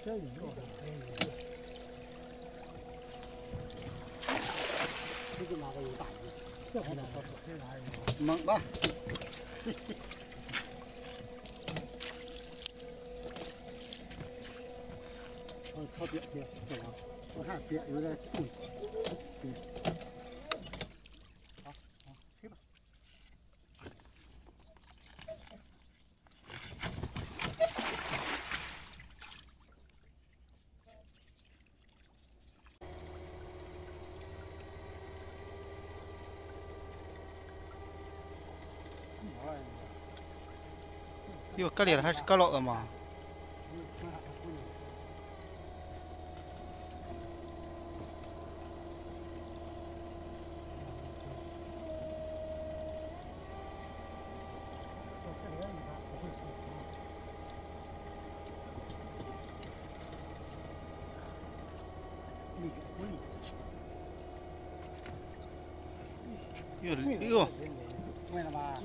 这鱼肉的，这就拿个有大鱼，这回来可可以拿鱼，猛吧！靠边边，对吧？我看边有点重。好，好，去吧。 哟，搁里了还是搁老的吗？哟哟， 问了吧？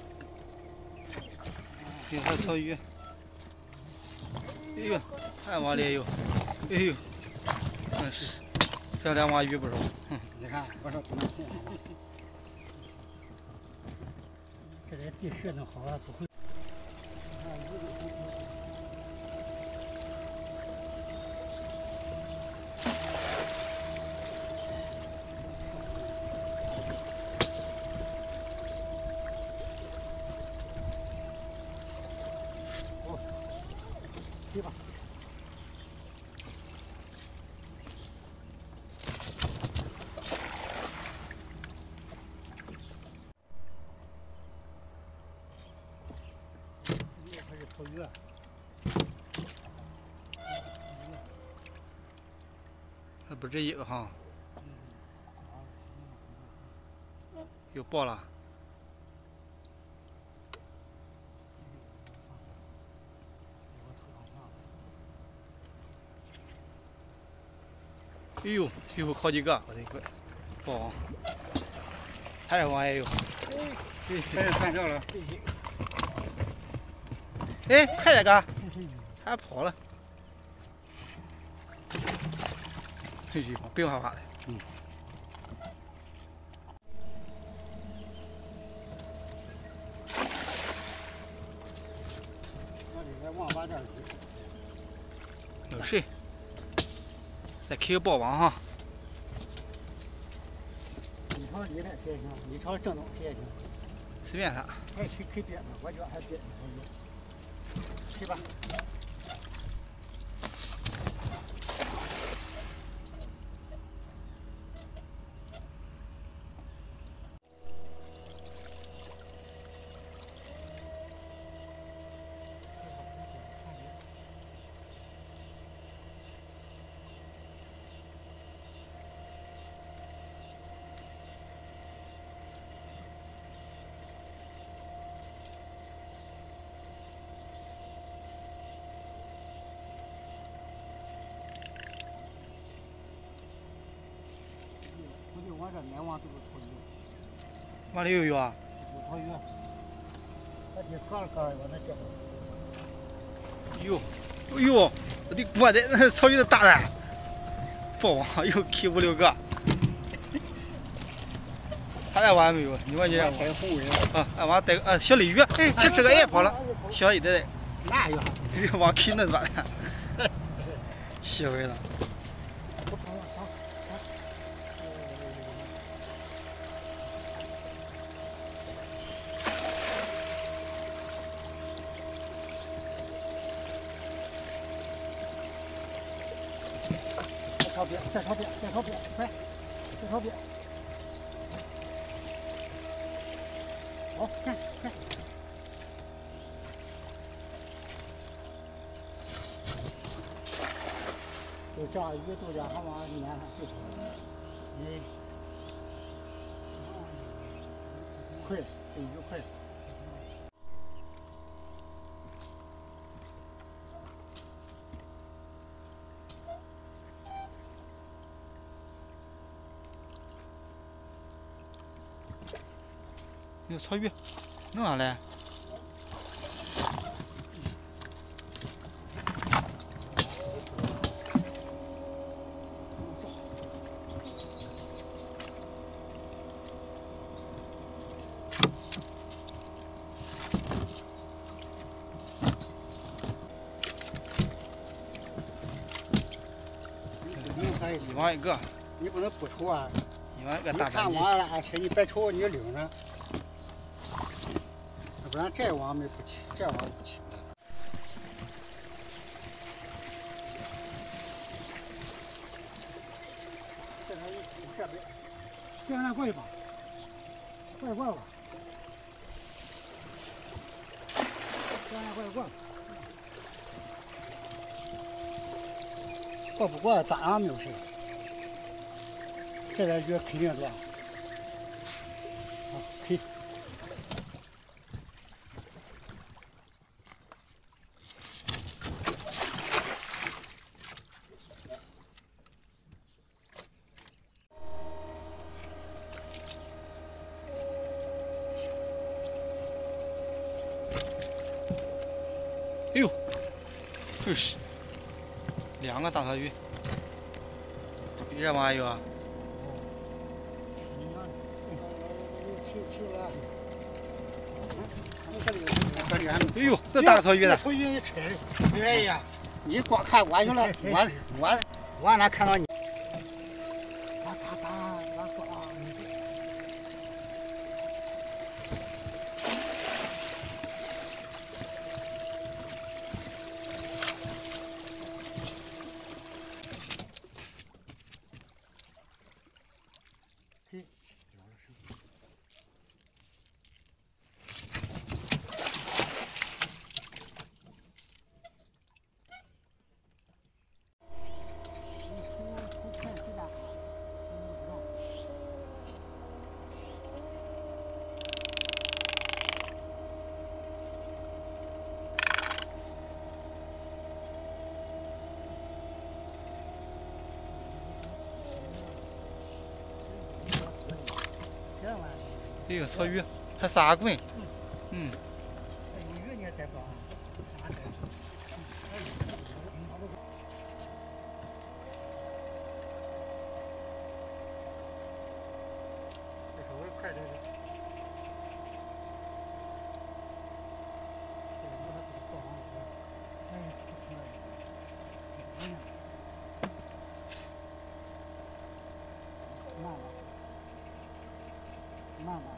这还草鱼，哎呦，还往里有，哎呦，真是，这两网鱼不少。 你看，我说怎么进来了？这点地势弄好了不会。去吧。这还是草鱼啊！ 还不止一个哈，又爆了。哎呦，有好几个，我的个，爆！还是往也有。 开始翻着了。 哎，快点个，还跑了。这地方变化化的。 嗯。那里再往外点儿有谁？再开个包网哈。 你朝里面开也行，你朝正东开也行。 随便他。 爱去开边的，我觉得还边去吧。我这面网都是草鱼， 往里有啊？ 有草鱼，那得割了割了，我那叫。 哎呦，哎呦，我的锅的那草鱼的大了，爆网又开5、6个，他那网没有，你往你这带红尾啊，俺往带个小鲤鱼，哎，这个也跑了，小一点的， 哪有？ 这个网开那短的，邪味了。 朝边，再朝边，再朝边，快，再朝边。好，看，看。都这样鱼都这样，还往里面就快，这鱼快。 有草鱼，弄啥来？ 1万一个， 你不能不抽啊！ 1万一个你大板鸡。 看网上俺吃，你别抽，你领着，要不然这网没不起，这网不起。这边这边，这样过去吧，过去吧。这样过去。过不过打上没有事。这边鱼肯定多。好，可以。 哎呦，就是2个大头鱼，比这玩意有啊？哎呦，这大头鱼呢？ 头鱼一吃，哎呀，你光看我去了，我哪看到你？ 哎呦，草鱼还撒棍，嗯。 鱼你也带不上。这稍微快点点。慢慢。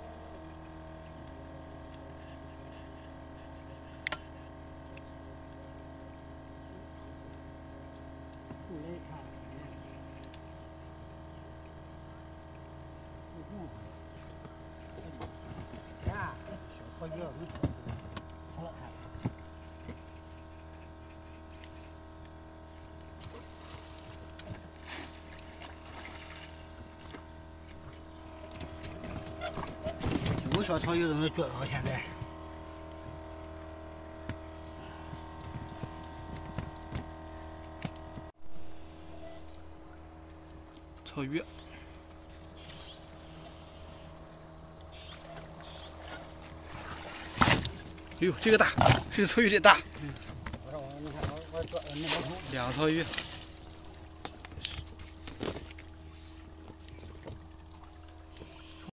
有小草鱼都能捉到现在。 草鱼。哎呦，这个大，这草鱼的大。2草鱼。